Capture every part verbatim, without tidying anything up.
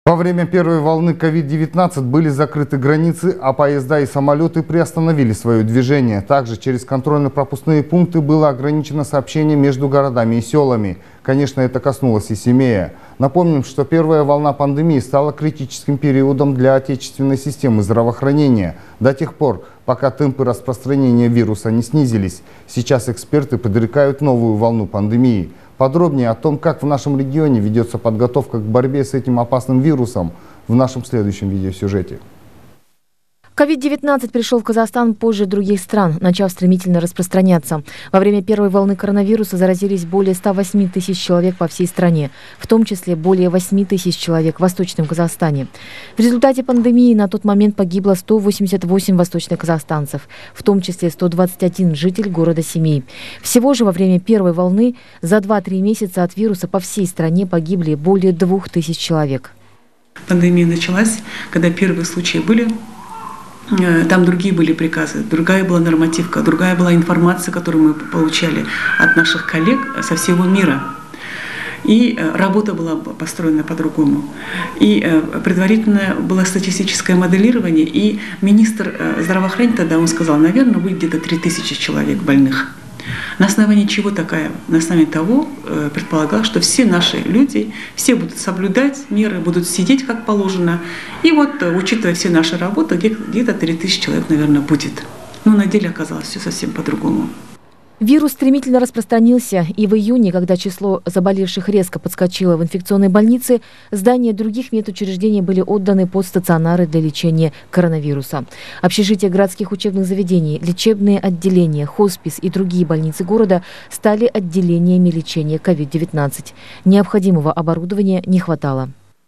Во время первой волны ковид девятнадцать были закрыты границы, а поезда и самолеты приостановили свое движение. Также через контрольно-пропускные пункты было ограничено сообщение между городами и селами. Конечно, это коснулось и Семея. Напомним, что первая волна пандемии стала критическим периодом для отечественной системы здравоохранения. До тех пор, пока темпы распространения вируса не снизились. Сейчас эксперты предрекают новую волну пандемии. Подробнее о том, как в нашем регионе ведется подготовка к борьбе с этим опасным вирусом, в нашем следующем видеосюжете. ковид девятнадцать пришел в Казахстан позже других стран, начав стремительно распространяться. Во время первой волны коронавируса заразились более ста восьми тысяч человек по всей стране, в том числе более восьми тысяч человек в Восточном Казахстане. В результате пандемии на тот момент погибло сто восемьдесят восемь восточных казахстанцев, в том числе сто двадцать один житель города Семей. Всего же во время первой волны за два-три месяца от вируса по всей стране погибли более двух тысяч человек. Пандемия началась, когда первые случаи были. Там другие были приказы, другая была нормативка, другая была информация, которую мы получали от наших коллег со всего мира. И работа была построена по-другому. И предварительно было статистическое моделирование, и министр здравоохранения тогда он сказал, наверное, будет где-то три тысячи человек больных. На основании чего такая? На основании того предполагал, что все наши люди, все будут соблюдать меры, будут сидеть как положено. И вот, учитывая все наши работы, где-то три тысячи человек, наверное, будет. Но на деле оказалось все совсем по-другому. Вирус стремительно распространился, и в июне, когда число заболевших резко подскочило в инфекционной больнице, здания других медучреждений были отданы под стационары для лечения коронавируса. Общежития городских учебных заведений, лечебные отделения, хоспис и другие больницы города стали отделениями лечения ковид девятнадцать. Необходимого оборудования не хватало.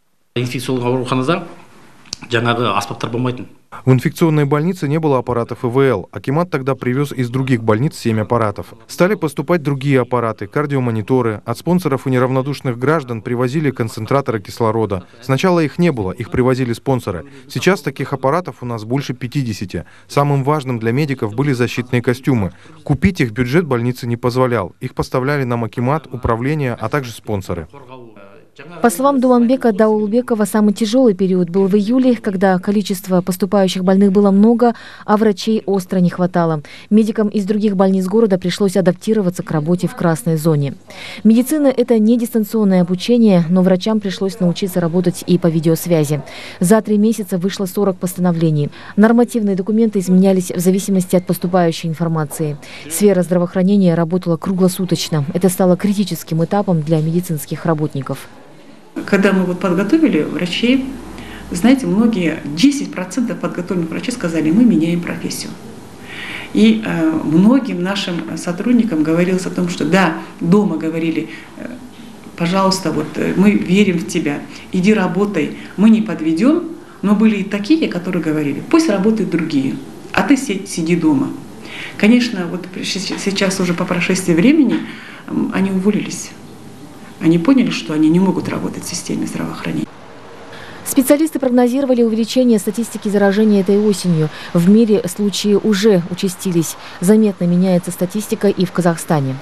В инфекционной больнице не было аппаратов ИВЛ. Акимат тогда привез из других больниц семь аппаратов. Стали поступать другие аппараты, кардиомониторы. От спонсоров и неравнодушных граждан привозили концентраторы кислорода. Сначала их не было, их привозили спонсоры. Сейчас таких аппаратов у нас больше пятидесяти. Самым важным для медиков были защитные костюмы. Купить их бюджет больницы не позволял. Их поставляли нам акимат, управление, а также спонсоры. По словам Думанбека Даулбекова, самый тяжелый период был в июле, когда количество поступающих больных было много, а врачей остро не хватало. Медикам из других больниц города пришлось адаптироваться к работе в красной зоне. Медицина – это не дистанционное обучение, но врачам пришлось научиться работать и по видеосвязи. За три месяца вышло сорок постановлений. Нормативные документы изменялись в зависимости от поступающей информации. Сфера здравоохранения работала круглосуточно. Это стало критическим этапом для медицинских работников. Когда мы вот подготовили врачей, знаете, многие, десять процентов подготовленных врачей сказали, мы меняем профессию. И э, многим нашим сотрудникам говорилось о том, что да, дома говорили, э, пожалуйста, вот мы верим в тебя, иди работай, мы не подведем, но были и такие, которые говорили, пусть работают другие, а ты сиди дома. Конечно, вот сейчас уже по прошествии времени они уволились. Они поняли, что они не могут работать в системе здравоохранения. Специалисты прогнозировали увеличение статистики заражения этой осенью. В мире случаи уже участились. Заметно меняется статистика и в Казахстане.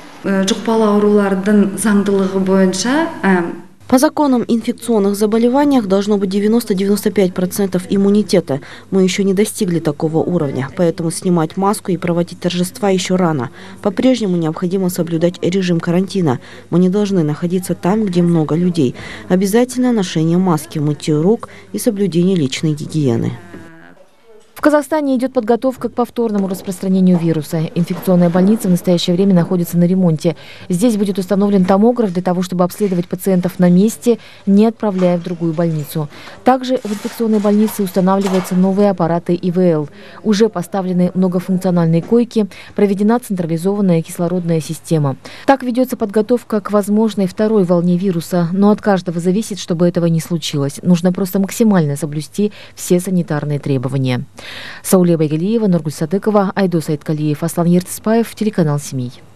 По законам инфекционных заболеваниях должно быть девяносто-девяносто пять процентов иммунитета. Мы еще не достигли такого уровня, поэтому снимать маску и проводить торжества еще рано. По-прежнему необходимо соблюдать режим карантина. Мы не должны находиться там, где много людей. Обязательно ношение маски, мытье рук и соблюдение личной гигиены. В Казахстане идет подготовка к повторному распространению вируса. Инфекционная больница в настоящее время находится на ремонте. Здесь будет установлен томограф для того, чтобы обследовать пациентов на месте, не отправляя в другую больницу. Также в инфекционной больнице устанавливаются новые аппараты ИВЛ. Уже поставлены многофункциональные койки, проведена централизованная кислородная система. Так ведется подготовка к возможной второй волне вируса, но от каждого зависит, чтобы этого не случилось. Нужно просто максимально соблюсти все санитарные требования. Сауле Байгелиева, Нургуль Садыкова, Айдос Айткалиев, Аслан Ертыспаев, телеканал Семей.